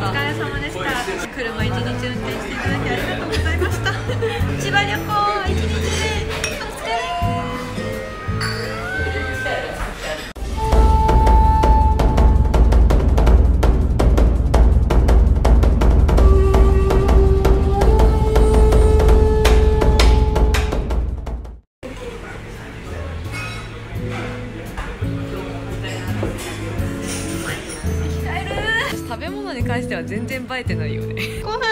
疲れ様でした。車一日運転していただきありがとうございました。千葉旅行一日でお疲れ。 食べ物に関しては全然映えてないよね。 ご飯。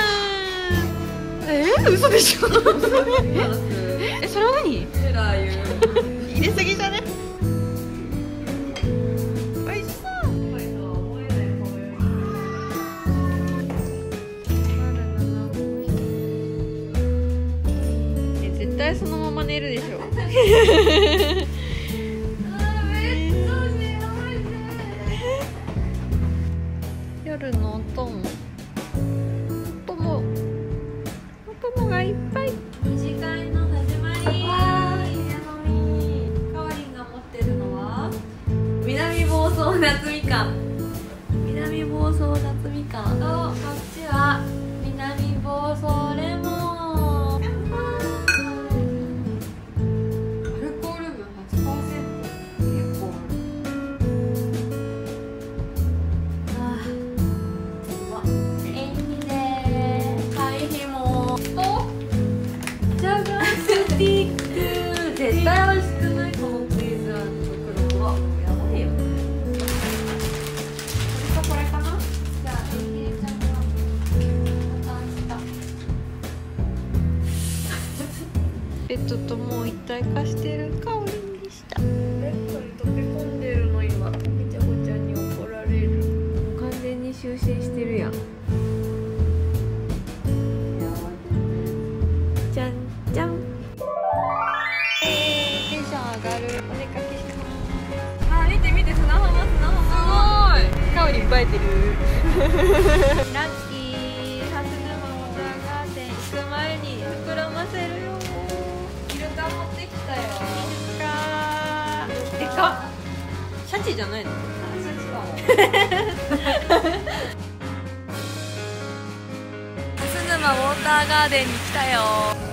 嘘でしょ。それは何？入れすぎじゃね？美味しそう。絶対そのまま寝るでしょ。夜のお供がいっぱい。二次会の始まり。かわりんが持ってるのは南房総夏みかん。南房総夏みかんと、こっちは南房総レモン。アルコール分 8%。 結構塩味で貝ひもとジャガースティック。絶対美味しくない？このクイズは袋はやばいよ。これかな？じゃあエンゲーちゃんがボタンした。ベッドともう一体化してるかおりんでした。ベッドに溶け込んでるの今。みちゃこちゃんに怒られる。完全に就寝してるやん。じゃんじゃん。テンション上がる。お出かけします。あ、見て見て、砂浜。すごい。かおりん映えてる。ラッキー。ハス沼ウォーターガーデン行く前に膨らませるよ。イルカ持ってきたよ。イルカ。でかっ。シャチじゃないの？シャチかも。ハス沼ウォーターガーデンに来たよ。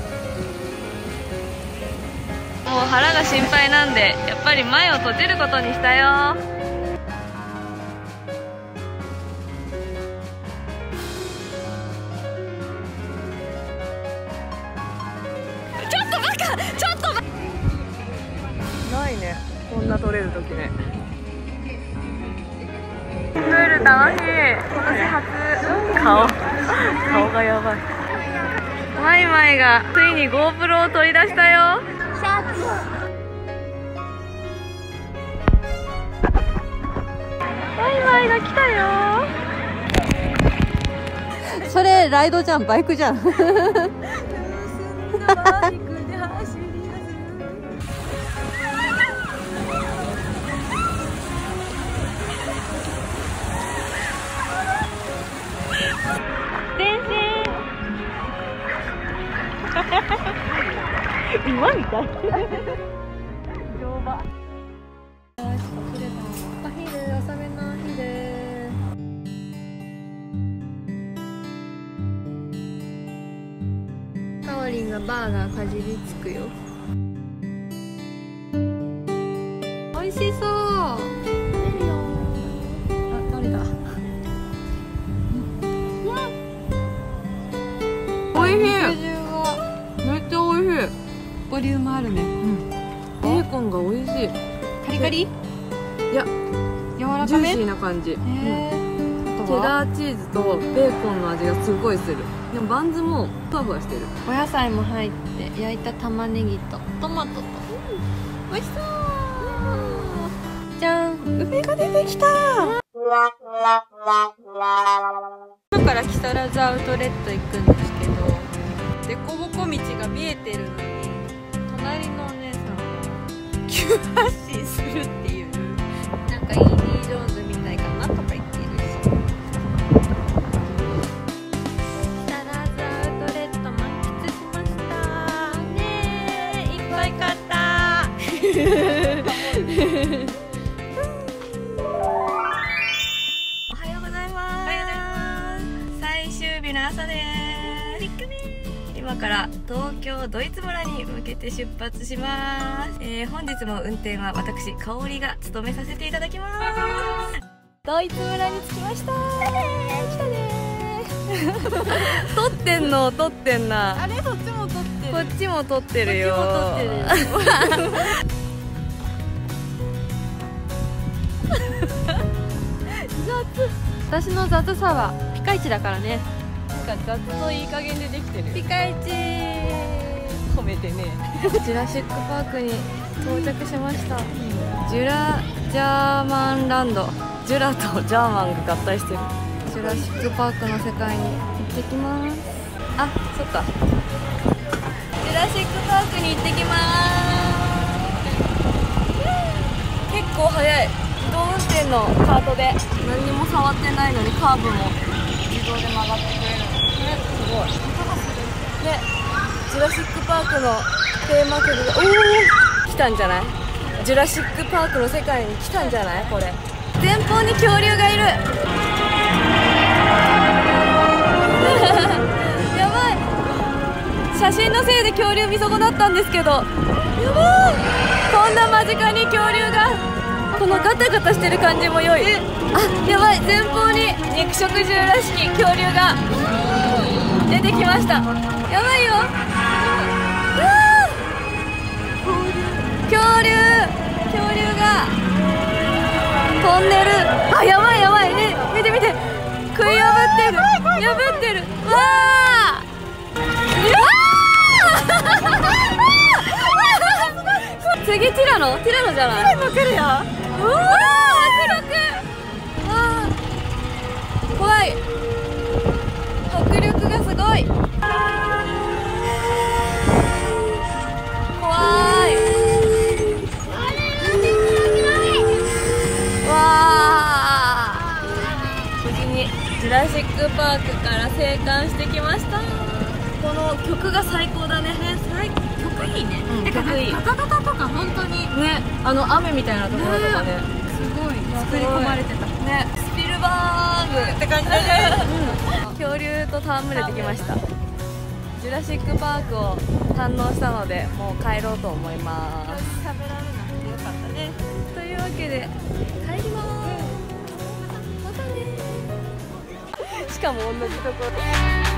もう腹が心配なんで、やっぱり前を閉じることにしたよ。ちょっとバカ！ちょっとバカ！ ないね、こんな撮れる時ね。 プール楽しい。今年初。 顔がやばい。 マイマイがついに GoPro を取り出したよ。マイマイが来たよ。それライドじゃん、バイクじゃん。馬みたい。乗馬。お昼、遅めのお昼。かおりんがバーガーかじりつくよ。美味しそう。あ、誰だ。美味しい。めっちゃ美味しい。ボリュームあるね。ベーコンが美味しい。カリカリ？いや、柔らかめ？ジューシーな感じ。チェダーチーズとベーコンの味がすごいする。でもバンズもふわふわしてる。お野菜も入って焼いた玉ねぎとトマトと。美味しそう。じゃん、梅が出てきた。今から木更津アウトレット行くんですけど、凸凹道が見えてるのに隣のお姉さんは急発進するっていう、なんかインディ・ジョーンズみたいかなとか言っているし。木更津アウトレット満喫しましたね。いっぱい買ったおはようございます。 朝です。今から東京ドイツ村に向けて出発します。本日も運転は私香織が務めさせていただきます。ドイツ村に着きました。来たねー撮ってんの撮ってんな。 あれそっちも撮ってる。 こっちも撮ってるよ。 私の雑さはピカイチだからね。なんか雑といい加減でできてる。 ピカイチ褒めてね。 ジュラシックパークに到着しました。ジュラジャーマンランド。ジュラとジャーマンが合体してる。ジュラシックパークの世界に行ってきます。あ、そっか。ジュラシックパークに行ってきます。結構速い。自動運転のカートで何にも触ってないのにカーブも自動で曲がってくれる。ね、すごい。ね、ジュラシックパークのテーマ曲が来たんじゃない？ジュラシックパークの世界に来たんじゃない？これ前方に恐竜がいる。やばい、写真のせいで恐竜見損なったんですけど、やばい、こんな間近に恐竜が。このガタガタしてる感じも良い。あ、やばい、前方に肉食獣らしき恐竜が出てきました。やばいよ。恐竜がトンネル。あ、やばいやばいね、見て見て、食い破ってる、破ってる。わあ、次ティラノじゃない？ティラノ来るよ。うわー、迫力。わあ、怖い。迫力がすごい。怖い。わあ、無事にジュラシックパークから生還してきました。この曲が最高だね。曲いいね。曲いい。ガタガタとか本当にね、雨みたいなところとかね、 すごい作り込まれてたね。スピルバーグって感じだね。恐竜と戯れてきました。ジュラシックパークを堪能したので、もう帰ろうと思います。 食べられなくてよかったね。 というわけで帰ります。またね。しかも同じところ。